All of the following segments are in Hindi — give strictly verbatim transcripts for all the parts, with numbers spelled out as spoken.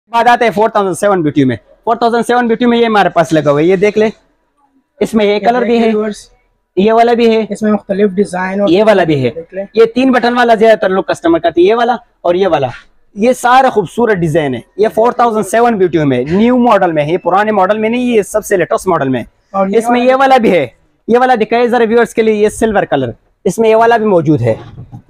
बाद आता है फोर थाउजेंड सेवन ब्यूटी में। फोर थाउजेंड सेवन ब्यूटी में ये हमारे पास लगा हुआ है, ये देख ले, इसमें ये कलर भी है, ये वाला भी है, इसमें मुख्तलिफ डिजाइन और ये वाला भी है। ये तीन बटन वाला ज्यादातर लोग कस्टमर करते हैं, ये वाला और ये वाला। ये सारा खूबसूरत डिजाइन है। ये फोर थाउजेंड सेवन ब्यूटी में न्यू मॉडल में है, पुराने मॉडल में नहीं, ये सबसे लेटेस्ट मॉडल में। और इसमें ये वाला भी है, ये वाला दिखाए जरा व्यूअर्स के लिए, ये सिल्वर कलर, इसमें ये वाला भी मौजूद है।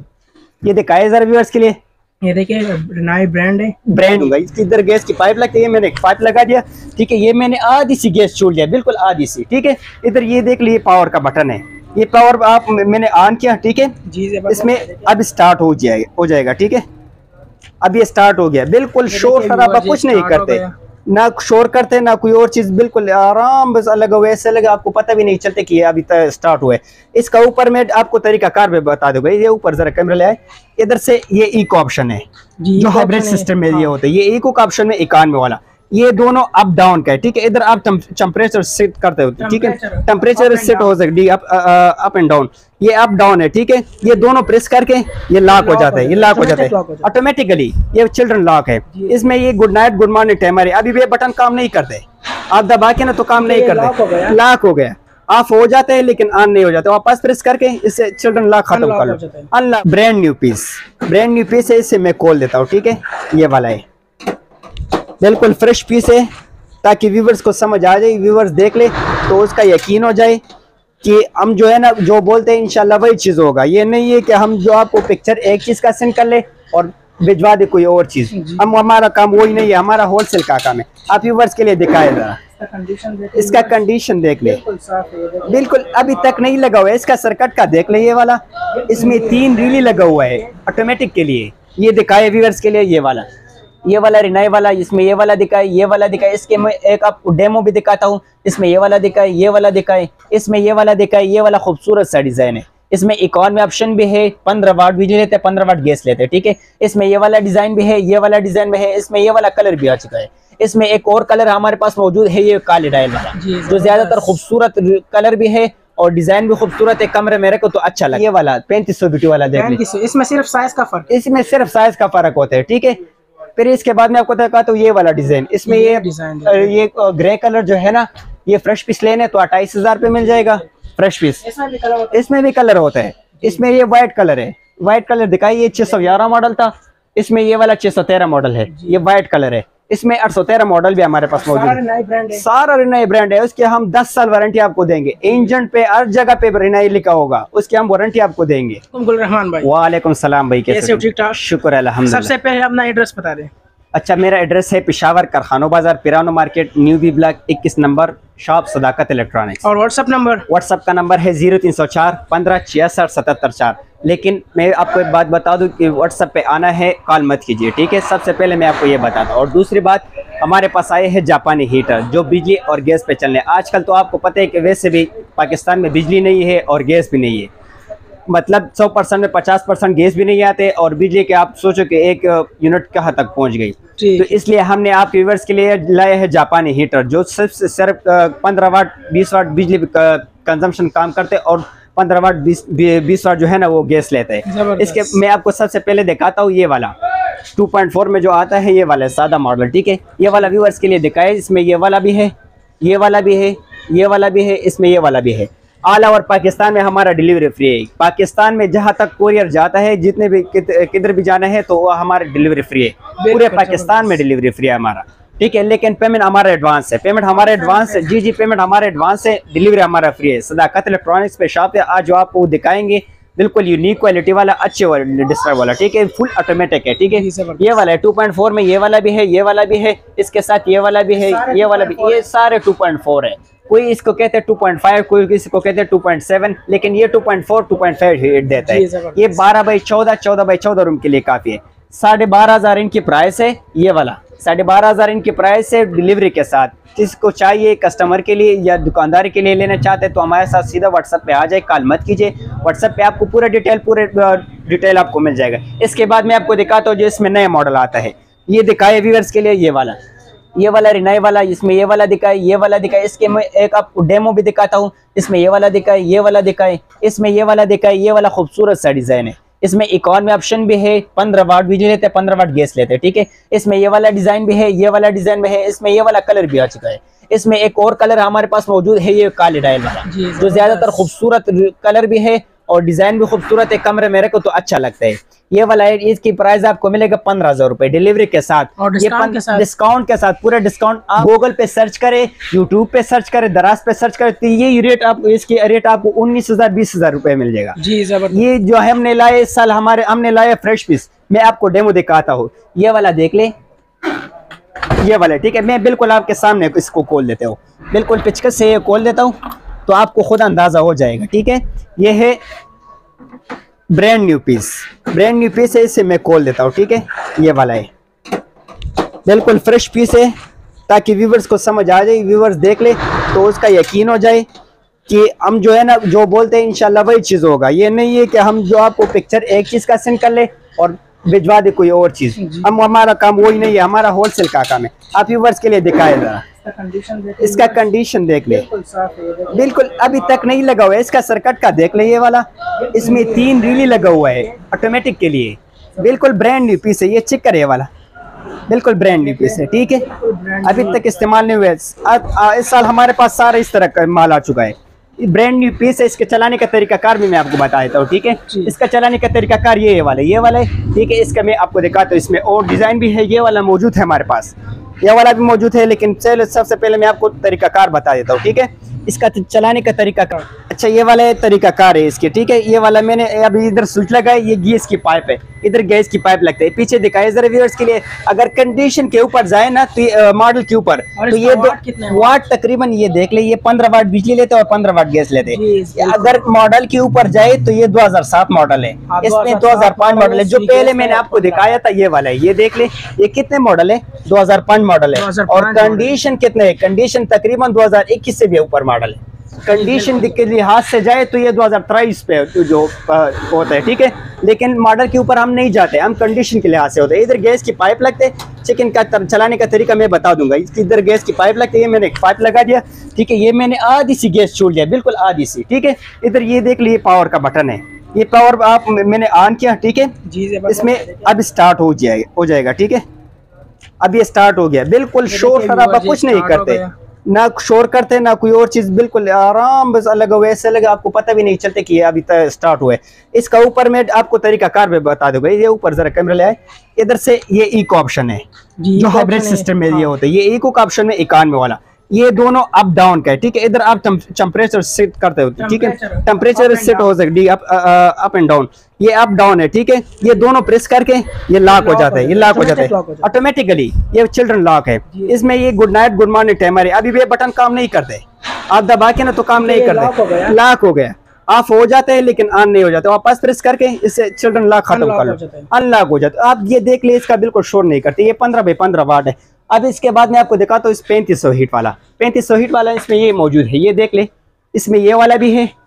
ये दिखाए जरा व्यूअर्स के लिए, ये देखिए रिनाई ब्रांड है, ब्रांड होगा। इसकी इधर गैस की पाइप लगती है, मैंने पाइप लगा दिया, ठीक है। ये मैंने आधी सी गैस छोड़ दिया, बिल्कुल आधी सी, ठीक है। इधर ये देख लीजिए पावर का बटन है, ये पावर आप मैंने ऑन किया, ठीक है। इसमें अब स्टार्ट हो जाएगा हो जाएगा ठीक है। अब ये स्टार्ट हो गया, बिल्कुल शोर शराबा कुछ नहीं करते, ना शोर करते ना कोई और चीज, बिल्कुल आराम बस अलग हुआ, ऐसे लगा आपको पता भी नहीं चलते कि ये अभी तक स्टार्ट हुआ है। इसका ऊपर में आपको तरीका कार में बता दूंगा। ये ऊपर जरा कैमरा ले आए, इधर से ये इको ऑप्शन है जो हाइब्रिड सिस्टम में ये होता है, ये इको का ऑप्शन में इक्यानवे वाला, ये दोनों अप डाउन का है, ठीक है। इधर आप टेम्परेचर सेट करते हो, ठीक है, टेम्परेचर सेट हो सकती अप अप एंड डाउन, ये अप डाउन है, ठीक है। ये दोनों प्रेस करके ये लॉक हो जाता है, ये लॉक हो जाता है ऑटोमेटिकली, ये चिल्ड्रन लॉक है। इसमें ये good night good morning timer है। अभी भी बटन काम नहीं करते, आप दबा के ना तो काम नहीं करते, लॉक हो गया, ऑफ हो जाते हैं लेकिन ऑन नहीं हो जाते। वापस प्रेस करके इससे चिल्ड्रन लॉक खत्म कर लो, unlock. Brand new piece, brand new piece है, इससे मैं खोल देता हूँ, ठीक है। ये वाला है, बिल्कुल फ्रेश पीस है, ताकि व्यूवर्स को समझ आ जाए, व्यूवर्स देख ले तो उसका यकीन हो जाए कि हम जो है ना जो बोलते हैं इंशाल्लाह वही चीज़ होगा। ये नहीं है कि हम जो आपको पिक्चर एक चीज़ का सेंड कर ले और भिजवा दे कोई और चीज़, हम हमारा काम वही नहीं है, हमारा होलसेल का काम है। आप व्यूवर्स के लिए दिखाए जरा, इसका कंडीशन देख ले, बिल्कुल अभी तक नहीं लगा हुआ है। इसका सर्किट का देख ले, ये वाला, इसमें तीन रीली लगा हुआ है ऑटोमेटिक के लिए। ये दिखाए व्यूवर्स के लिए, ये वाला, ये वाला रिनाई वाला, इसमें ये वाला दिखाए, ये वाला दिखाए। इसके मैं एक आपको डेमो भी दिखाता हूँ, इसमें ये वाला दिखाए, ये वाला दिखाए, इसमें ये वाला दिखाए। ये वाला खूबसूरत सा डिजाइन है, इसमें इकोनॉमी ऑप्शन भी है, पंद्रह वाट बिजली लेते हैं, पंद्रह वाट गैस लेते हैं, ठीक है। इसमें ये वाला डिजाइन भी है, ये वाला डिजाइन भी है, इसमें ये वाला कलर भी आ चुका है। इसमें एक और कलर हमारे पास मौजूद है, ये काले डायल वाला, जो ज्यादातर खूबसूरत कलर भी है और डिजाइन भी खूबसूरत है, कमरे में रखो तो अच्छा लगे। ये वाला पैंतीस सौ ब्यूटी वाला देख लीजिए, इसमें सिर्फ साइज का फर्क, इसमें सिर्फ साइज का फर्क होता है, ठीक है। फिर इसके बाद में आपको देखा तो ये वाला डिजाइन, इसमें ये ये ग्रे कलर जो है ना, ये फ्रेश पीस लेने तो अट्ठाईस हजार पे मिल जाएगा फ्रेश पीस। इसमें भी कलर होता है, इसमें ये व्हाइट कलर है, व्हाइट कलर दिखाई, ये छह सौ ग्यारह मॉडल था, इसमें ये वाला छह सौ तेरह मॉडल है, ये व्हाइट कलर है। इसमें आठ सौ तेरह मॉडल भी हमारे पास मौजूद है, सारा रिनाई ब्रांड है। उसके हम दस साल वारंटी आपको देंगे, इंजन पे हर जगह पे रिनाई लिखा होगा, उसकी हम वारंटी आपको देंगे। गुलरहमान भाई, वालेकुम सलाम भाई, कैसे हो? ठीक ठाक, शुक्र अल्हम्दुलिल्लाह। सबसे पहले अपना एड्रेस बता दें। अच्छा, मेरा एड्रेस है पिशावर कारखानो बाजार, पिरानो मार्केट, न्यू बी ब्लॉक इक्कीस नंबर, शॉप सदाकत इलेक्ट्रॉनिक्स। और व्हाट्सएप नंबर? व्हाट्सएप का नंबर है जीरो तीन सौ चार पंद्रह छियासठ सतहत्तर चार। लेकिन मैं आपको एक बात बता दूं कि व्हाट्सएप पे आना है, कॉल मत कीजिए, ठीक है। सबसे पहले मैं आपको ये बताता हूँ। और दूसरी बात, हमारे पास आए हैं जापानी हीटर जो बिजली और गैस पे चलने। आजकल तो आपको पता है कि वैसे भी पाकिस्तान में बिजली नहीं है और गैस भी नहीं है, मतलब सौ परसेंट में पचास परसेंट गैस भी नहीं आते और बिजली के आप सोचो कि एक यूनिट कहाँ तक पहुँच गई। तो इसलिए हमने आपके व्यूअर्स के लिए लाए हैं जापानी हीटर जो सिर्फ सिर्फ पंद्रह वाट बीस वाट बिजली कंजम्पशन काम करते हैं और पंद्रह वाट बीस बीस वाट जो है ना वो गैस लेते हैं। इसके मैं आपको सबसे पहले दिखाता हूँ, ये वाला टू पॉइंट फोर में जो आता है, ये वाला सादा मॉडल, ठीक है। ये वाला व्यूअर्स के लिए दिखाए, इसमें ये वाला भी है, ये वाला भी है, ये वाला भी है, इसमें ये वाला भी है। ऑल ओवर पाकिस्तान में हमारा डिलीवरी फ्री है। पाकिस्तान में जहाँ तक कोरियर जाता है, जितने भी किधर भी जाना है तो वो हमारा डिलीवरी फ्री है, पूरे पाकिस्तान में डिलीवरी फ्री है हमारा, ठीक है। लेकिन पेमेंट हमारा एडवांस है, पेमेंट हमारा एडवांस है, जी जी पेमेंट हमारा एडवांस है, डिलीवरी हमारा फ्री है। सदाकत इलेक्ट्रॉनिक्स पे शॉप है, आज जो आपको दिखाएंगे बिल्कुल यूनिक क्वालिटी वाला, अच्छे वाला डिस्टर्ब वाला, ठीक है, फुल ऑटोमेटिक है, ठीक है। ये वाला है टू पॉइंट फोर में, ये वाला भी है, ये वाला भी है, इसके साथ ये वाला भी है, ये वाला भी, ये सारे टू पॉइंट फोर है। कोई इसको कहते हैं टू पॉइंट फाइव, कोई इसको कहते हैं टू पॉइंट सेवन, लेकिन ये two point four two point five heat देता है। ये बारह बाई चौदह चौदह बाई चौदह रूम के लिए काफी है। साढ़े बारह हजार इनकी प्राइस है, ये वाला साढ़े बारह हजार इनकी प्राइस है डिलीवरी के साथ। जिसको चाहिए कस्टमर के लिए या दुकानदार के लिए लेना चाहते हैं तो हमारे साथ सीधा व्हाट्सएप पे आ जाए, कॉल मत कीजिए। व्हाट्सएप पे आपको पूरा डिटेल पूरे डिटेल आपको मिल जाएगा। इसके बाद मैं आपको दिखाता हूँ जो इसमें नया मॉडल आता है, ये दिखाए व्यूअर्स के लिए, ये वाला ये वाला रिनाई वाला, इसमें ये वाला दिखाए, ये वाला दिखाए। इसके मैं एक आपको डेमो भी दिखाता हूँ, इसमें ये वाला दिखाए, ये वाला दिखाए, इसमें ये वाला दिखाए। ये वाला खूबसूरत सा डिजाइन है, इसमें इकोनॉमी ऑप्शन भी है, पंद्रह वाट बिजली लेते हैं, पंद्रह वाट गैस लेते हैं, ठीक है। इसमें ये वाला डिजाइन भी है, ये वाला डिजाइन में है, इसमें ये वाला कलर भी आ चुका है। इसमें एक और कलर हमारे पास मौजूद है, ये काले डायल वाला, जो ज्यादातर खूबसूरत कलर भी है और डिजाइन भी खूबसूरत है, कमरे में रखो तो अच्छा लगता है। ये वाला है, इसकी प्राइस आपको मिलेगा पंद्रह हजार रुपए डिलीवरी के साथ और डिस्काउंट के साथ डिस्काउंट के साथ पूरा डिस्काउंट। आप गूगल पे सर्च करें, यूट्यूब पे सर्च करें, दराज पे सर्च करें तो ये रेट आप इसकी रेट आपको उन्नीस हजार बीस हजार रुपए मिल जाएगा जी। ये जो है हमने लाए इस साल, हमारे हमने लाए फ्रेश पीस। मैं आपको डेमो दिखाता हूँ, ये वाला देख ले, ये वाला, ठीक है। मैं बिल्कुल आपके सामने इसको खोल देता हूँ, बिल्कुल पिचकस से ये खोल देता हूँ तो आपको खुद अंदाजा हो जाएगा, ठीक है। ये है brand new piece, brand new piece है, इसे मैं खोल देता हूँ, ठीक है। ये वाला है, बिल्कुल फ्रेश पीस है, ताकि व्यूवर्स को समझ आ जाए, व्यूवर्स देख ले तो उसका यकीन हो जाए कि हम जो है ना जो बोलते हैं इंशाल्लाह वही चीज़ होगा। ये नहीं है कि हम जो आपको पिक्चर एक चीज़ का सेंड कर ले और भिजवा दे कोई और चीज़। हम हमारा काम वही नहीं है, हमारा होलसेल का काम है। आप व्यूवर्स के लिए दिखाए जरा, इसका कंडीशन देख ले, बिल्कुल अभी तक नहीं लगा हुआ है। इसका सर्किट का देख ले, ये वाला, इसमें तीन रीली लगा हुआ है ऑटोमेटिक के लिए, बिल्कुल ब्रांड न्यू पीस है। ये चेक करे, ये वाला बिल्कुल ब्रांड न्यू पीस है, ठीक है। अभी तक इस्तेमाल नहीं हुआ है। इस साल हमारे पास सारा इस तरह का माल आ चुका है, ब्रांड न्यू पीस है। इसके चलाने का तरीका कार भी मैं आपको बता देता हूँ, ठीक है। इसका चलाने का तरीका कार ये वाला ये वाला है, ठीक है। इसका मैं आपको दिखाता हूँ, इसमें और डिजाइन भी है, ये वाला मौजूद है हमारे पास, ये वाला भी मौजूद है, लेकिन चलो सबसे पहले मैं आपको तरीका कार बता देता हूँ, ठीक है। इसका चलाने का तरीका कार, अच्छा ये वाला तरीका कार है इसके, ठीक है। ये वाला मैंने अभी इधर स्विच लगाया, ये गैस की पाइप है, इधर गैस की पाइप लगता है। पीछे दिखाए जरा व्यूअर्स के लिए, अगर कंडीशन के ऊपर जाए ना तो मॉडल के ऊपर तो ये दो वाट तकरीबन, ये देख ले, ये पंद्रह वाट बिजली लेते और पंद्रह वाट गैस लेते। अगर मॉडल के ऊपर जाए तो ये दो हजार सात मॉडल है, इसमें दो हजार पाँच मॉडल है। जो पहले मैंने आपको दिखाया था ये वाला है, ये देख ले, ये कितने मॉडल है, दो हजार पाँच मॉडल है। और कंडीशन कितने है, कंडीशन तकरीबन दो हजार इक्कीस से भी ऊपर मॉडल है। कंडीशन के लिहाज से जाए तो ये दो हजार तेईस पे जो होता है, ठीक है। लेकिन मॉडल के ऊपर हम नहीं जाते, हम कंडीशन के लिहाज से होते हैं। इधर गैस की पाइप लगते, चिकन का चलाने का तरीका मैं बता दूंगा। इधर गैस की पाइप लगती है, मैंने एक पाइप लगा दिया, ठीक है। ये मैंने आधी सी गैस छोड़ दिया, बिल्कुल आधी सी, ठीक है। इधर ये देख लीजिए पावर का बटन है, ये पावर आप मैंने ऑन किया, ठीक है। इसमें अब स्टार्ट हो जाएगा हो जाएगा ठीक है। अब ये स्टार्ट हो गया, बिल्कुल शोर शराबा कुछ नहीं करते, ना शोर करते ना कोई और चीज, बिल्कुल आराम बस लगा हुआ है, ऐसे लगा आपको पता भी नहीं चलते कि ये अभी तक स्टार्ट हुआ है। इसका ऊपर में आपको तरीका कार में बता दूंगा, ये ऊपर जरा कैमरा ले आए, इधर से ये इको ऑप्शन है जो हाइब्रिड सिस्टम में ये होता है, ये इको का ऑप्शन में इक्यानवे वाला, ये दोनों अप डाउन का है, ठीक है। इधर आप टेम्परेचर सेट करते हो, ठीक है, टेम्परेचर सेट हो सकती है अप एंड डाउन, ये अप डाउन है, ठीक है। ये दोनों प्रेस करके ये लॉक हो जाता है, ये लॉक हो जाता है ऑटोमेटिकली, ये चिल्ड्रन लॉक है। इसमें ये good night good morning timer है। अभी ये बटन काम नहीं करते, आप दबा के ना तो काम नहीं करते, लॉक हो गया, ऑफ हो जाते हैं लेकिन ऑन नहीं हो जाते। वापस प्रेस करके इससे चिल्ड्रन लॉक खत्म कर लो, अनलॉक हो जाता है। आप ये देख ले, इसका बिल्कुल शोर नहीं करते, ये पंद्रह बाई पंद्रह वाट है। अब इसके बाद मैं आपको दिखाता हूँ इस पैंतीस सौ हीट वाला, पैंतीस सौ हीट वाला इसमें ये मौजूद है, ये देख ले, इसमें ये वाला भी है,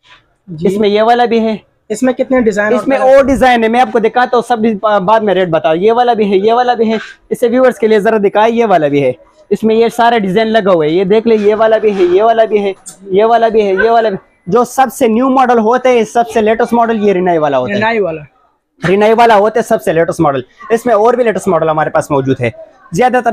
इसमें ये वाला भी है। इसमें कितने डिजाइन, इसमें और डिजाइन है, मैं आपको दिखाता हूँ, सब बाद में रेट बताओ। ये वाला भी है, ये वाला भी है, इससे व्यूअर्स के लिए जरा दिखाए, ये वाला भी है, इसमें ये सारे डिजाइन लगा हुआ है, ये देख ले, ये वाला भी है, ये वाला भी है, ये वाला भी है, ये वाला भी। जो सबसे न्यू मॉडल होते हैं, सबसे लेटेस्ट मॉडल ये रिनाई वाला होता है, रिनाई वाला रिनाई वाला होते हैं सबसे लेटेस्ट मॉडल। इसमें और भी लेटेस्ट मॉडल हमारे पास मौजूद है। ज्यादातर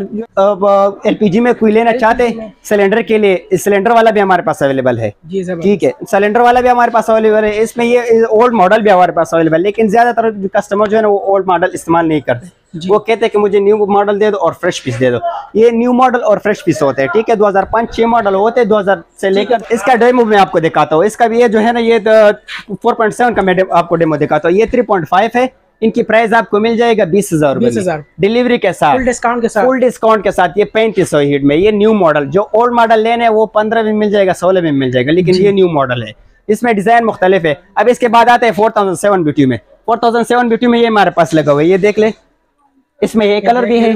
एलपीजी में कोई लेना चाहते हैं सिलेंडर के लिए, सिलेंडर वाला भी हमारे पास अवेलेबल है, ठीक है, सिलेंडर वाला भी हमारे पास अवेलेबल है। इसमें ये ओल्ड मॉडल भी हमारे पास अवेलेबल है, लेकिन ज्यादातर कस्टमर जो है ना वो ओल्ड मॉडल इस्तेमाल नहीं करते, वो कहते हैं कि मुझे न्यू मॉडल दे दो और फ्रेश पीस दे दो। ये न्यू मॉडल और फ्रेश पीस होते हैं, ठीक है। दो हजार पाँच छह मॉडल होते हैं, दो हजार से लेकर। इसका डेमो मैं आपको दिखाता हूँ, इसका भी ये जो है ना ये फोर पॉइंट सेवन का मैं आपको डेमो दिखाता हूँ। ये थ्री पॉइंट फाइव है, इनकी प्राइस आपको मिल जाएगा बीस हजार रुपए डिलीवरी के साथ, फुल डिस्काउंट के साथ, फुल डिस्काउंट के साथ। ये पैंतीस सौ हीट में, ये न्यू मॉडल, जो ओल्ड मॉडल लेने वो पंद्रह में मिल जाएगा, सोलह में मिल जाएगा, लेकिन ये न्यू मॉडल है, इसमें डिजाइन मुख्तलिफ है। अब इसके बाद आते हैं फोर थाउजेंड सेवन ब्यूटी में, फोर थाउजेंड सेवन ब्यूटी में ये हमारे पास लगा हुआ है, ये देख ले, इसमें ये कलर भी है,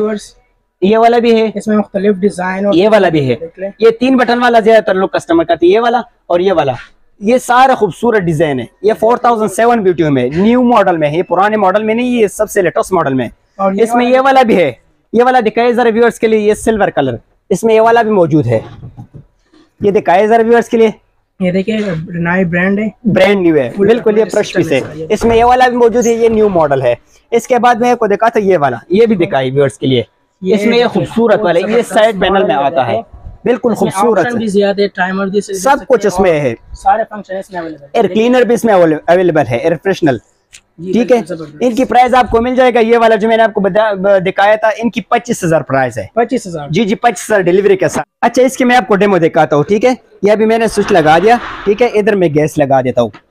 ये वाला भी है, इसमें मुख्तलिफ डिजाइन, और ये वाला भी है। ये तीन बटन वाला ज्यादातर लोग कस्टमर करते हैं, ये वाला और ये वाला, ये सारा खूबसूरत डिजाइन है। ये फोर थाउजेंड सेवन ब्यूटी में, न्यू मॉडल में है, पुराने मॉडल में नहीं, ये सबसे लेटेस्ट मॉडल में। और ये इसमें ये वाला भी है, ये वाला दिखाए जरा व्यूअर्स के लिए, ये सिल्वर कलर, इसमें ये वाला भी मौजूद है, ये दिखाए जरा व्यूअर्स के लिए, ये देखिए नया ब्रांड है, ब्रांड न्यू है, बिल्कुल ये फ्रेश पीस है। इसमें ये वाला भी मौजूद है, ये न्यू मॉडल है। इसके बाद में आपको दिखा था ये वाला, ये भी दिखाई व्यूअर्स के लिए। इसमें ये खूबसूरत वाला, ये साइड पैनल में आता है, बिल्कुल खूबसूरत है, सब कुछ इसमें है, सारे फंक्शन इसमें अवेलेबल है। एयर क्लीनर भी इसमें अवेलेबल है, एयर फ्रेशनर, ठीक है। इनकी प्राइस आपको मिल जाएगा, ये वाला जो मैंने आपको दिखाया था, इनकी पच्चीस हजार प्राइस है, पच्चीस हजार जी जी पच्चीस हजार डिलीवरी के साथ। अच्छा, इसके मैं आपको डेमो दिखाता हूँ, ठीक है। ये अभी मैंने स्विच लगा दिया, ठीक है। इधर मैं गैस लगा देता हूँ।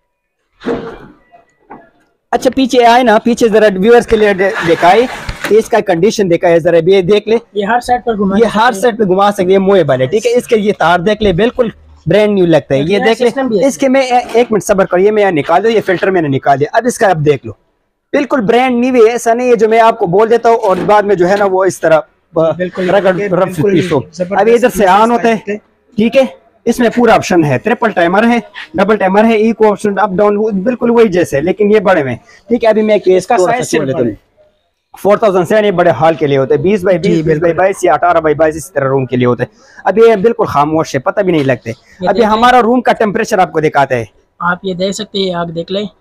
अच्छा, पीछे आए ना, पीछे जरा व्यूअर्स के लिए दिखाई, इसका कंडीशन देखा है जरा, ये देख ले, ये हर साइड पर घुमा, ये हर साइड पे घुमा सकते हैं, मोएबल है, ठीक है। इसके ये तार देख ले, बिल्कुल ब्रांड न्यू लगता है, ये देख ले। इसके में एक मिनट सब्र करो, ये मैं निकाल दो, ये फिल्टर मैंने निकाल दिया। अब इसका अब देख लो, बिल्कुल ब्रांड न्यू है, ऐसा नहीं है जो मैं आपको बोल देता हूँ और बाद में जो है ना वो इस तरह रगड़ रफ पीस हो। अब इधर से ऑन होता है, ठीक है। इसमें पूरा ऑप्शन है, ट्रिपल टाइमर है, डबल टाइमर है, इको ऑप्शन, अप डाउन, बिल्कुल वही जैसे, लेकिन ये बड़े में, ठीक है। अभी मैं इसका साइज छोड़ देता हूँ, फोर थाउजेंड सेवन, ये बड़े हॉल के लिए होते हैं, बीस बाई बीस, बीस बाई बाईस या अठारह बाई बाईस, इस तरह रूम के लिए होते हैं। अब ये बिल्कुल खामोश है, पता भी नहीं लगते। अभी हमारा रूम का टेम्परेचर आपको दिखाते हैं, आप ये देख सकते हैं, आग देख ले।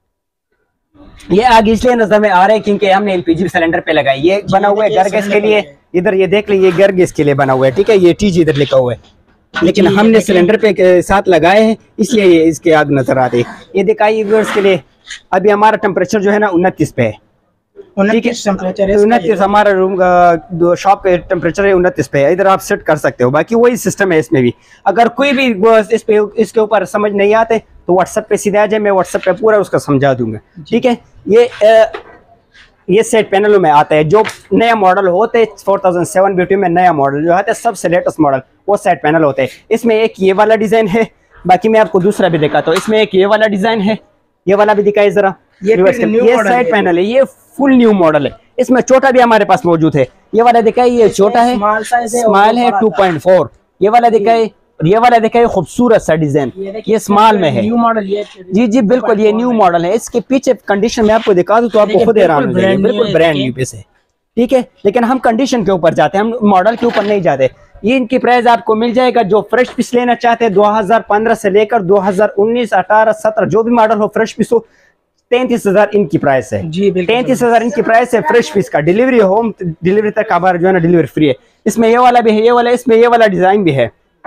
ये आग इसलिए नजर में आ रहा है क्योंकि हमने एलपीजी सिलेंडर पे लगाई, ये बना हुआ है घर गैस के लिए। इधर ये देख लीजिए, घर गैस के लिए बना हुआ है, ठीक है। ये टीजी इधर लिखा हुआ है, लेकिन हमने सिलेंडर पे के साथ लगाए हैं, इसलिए ये इसके आग नजर आते हैं। ये दिखाइए व्यूअर्स के लिए, अभी हमारा टेम्परेचर जो है ना उनतीस पे है, उनतीस उनतीस हमारा रूम का शॉप पे टेम्परेचर है उनतीस पे है। इधर आप सेट कर सकते हो, बाकी वही सिस्टम है इसमें भी। अगर कोई भी इस पे इसके ऊपर समझ नहीं आते तो व्हाट्सएप पे सीधे आ जाए, मैं व्हाट्सएप पे पूरा उसका समझा दूंगा, ठीक है। ये आ, ये सेट पैनलों में आता है, जो नया मॉडल होते हैं फोर थाउजेंड सेवन ब्यूटी में नया मॉडल जो आता है, सबसे लेटेस्ट मॉडल वो सेट पैनल होते हैं। इसमें एक ये वाला डिजाइन है, बाकी मैं आपको दूसरा भी दिखाता हूँ। इसमें एक ये वाला डिजाइन है, ये वाला भी दिखाई जरा, ये ये साइड पैनल है, ये फुल न्यू मॉडल है। इसमें छोटा भी हमारे पास मौजूद है, ये वाला दिखाई, ये छोटा है, स्मॉल है टू पॉइंट फोर, ये वाला दिखाई, ये वाला दिखाई खूबसूरत सा डिजाइन, ये स्मॉल में है, न्यू मॉडल। जी जी बिल्कुल ये न्यू मॉडल है। इसके पीछे कंडीशन में आपको दिखा दूं तो आपको खुद हैरान हो जाएगा, बिल्कुल ब्रांड न्यू पीस है, ठीक है। लेकिन हम कंडीशन के ऊपर जाते हैं, हम मॉडल के ऊपर नहीं जाते। ये इनकी प्राइस आपको मिल जाएगा, जो फ्रेश पीस लेना चाहते हैं दो हजार पंद्रह से लेकर दो हजार उन्नीस अठारह सत्रह जो भी मॉडल हो, फ्रेश पीस हो, तैंतीस हजार इनकी प्राइस है जी, तैंतीस हजार इनकी प्राइस है फ्रेश पीस का। डिलीवरी होम डिलीवरी तक हमारा जो है ना डिलीवरी फ्री है। इसमें ये वाला भी है, ये वाला, इसमें ये वाला डिजाइन भी है,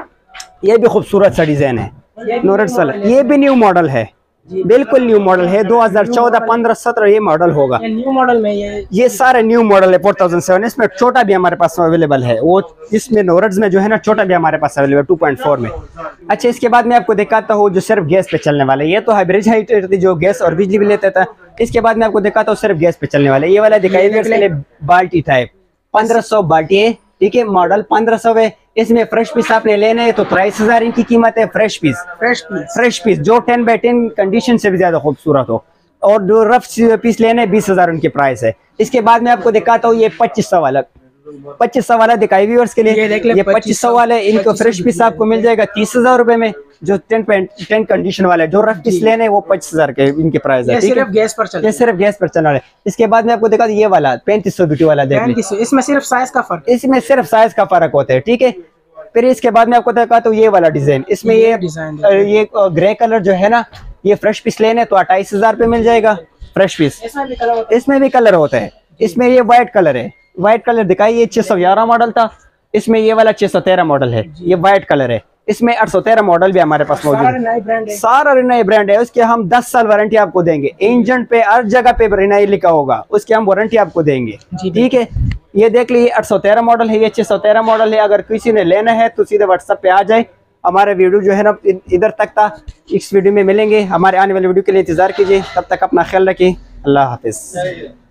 ये भी खूबसूरत सा डिजाइन है, नोरेट्स वाला, ये भी न्यू मॉडल है, बिल्कुल न्यू मॉडल है, दो हजार चौदह पंद्रह सत्रह ये मॉडल होगा। ये न्यू मॉडल में ये ये सारे न्यू मॉडल है फोर थाउजेंड सेवन। इसमें छोटा भी हमारे पास अवेलेबल है, वो इसमें नोरेट्स में जो है ना छोटा भी हमारे पास अवेलेबल टू पॉइंट फोर में। अच्छा, इसके बाद मैं आपको दिखाता हूँ जो सिर्फ गैस पे चलने वाला है, ये तो हाइब्रिड हाइट थी जो गैस और बिजली भी लेता था। इसके बाद मैं आपको दिखाता हूँ सिर्फ गैस पे चलने वाला, ये वाला दिखाइए, बाल्टी टाइप पंद्रह सौ बाल्टी है, ठीक है। मॉडल पंद्रह सौ है। इसमें फ्रेश पीस आपने लेना है तो तेईस हजार इनकी कीमत है, fresh piece, fresh piece fresh piece जो टेन बाई टेन कंडीशन से भी ज्यादा खूबसूरत हो। और जो रफ पीस लेने हैं बीस हजार उनकी प्राइस है। इसके बाद मैं आपको दिखाता हूँ ये पच्चीस सौ वाला, पच्चीस सौ वाला दिखाई व्यूअर्स के लिए, ये पच्चीस सौ वाला है। इनको फ्रेश पीस आपको मिल जाएगा तीस हजार रुपए में, जो टेन टेन कंडीशन वाला है। जो रफ पीस लेने वो पच्चीस हजार के इनकी प्राइस है, सिर्फ गैस पर चल, ये सिर्फ गैस पर चलने वाला है। इसके बाद में आपको दिखा ये वाला पैंतीस सौ ब्यूटी वाला देख, इसमें सिर्फ साइज का फर्क, इसमें सिर्फ साइज का फर्क होता है, ठीक है। फिर इसके बाद में आपको दिखा तो ये वाला डिजाइन, इसमें ये ये ग्रे कलर जो है ना, ये फ्रेश पीस लेने तो अट्ठाईस हजार पे मिल जाएगा फ्रेश पीस। इसमें भी कलर होता है, इसमें ये व्हाइट कलर है, व्हाइट कलर दिखाई, ये छह सौ ग्यारह मॉडल था, इसमें ये वाला छह सौ तेरह मॉडल है, ये व्हाइट कलर है। इसमें आठ सौ तेरह मॉडल भी हमारे पास मौजूद है, सारा रिनाई ब्रांड है। उसके हम दस साल वारंटी आपको देंगे, इंजन पे हर जगह पे रिनाई लिखा होगा, उसकी हम वारंटी आपको देंगे, ठीक है। ये देख लीजिए आठ सौ तेरह मॉडल है, ये छह सौ तेरह मॉडल है। अगर किसी ने लेना है तो सीधे व्हाट्सएप पे आ जाए, हमारे वीडियो जो है ना इधर तक था, इस वीडियो में मिलेंगे। हमारे आने वाले वीडियो के लिए इंतजार कीजिए, तब तक अपना ख्याल रखिए, अल्लाह हाफिज।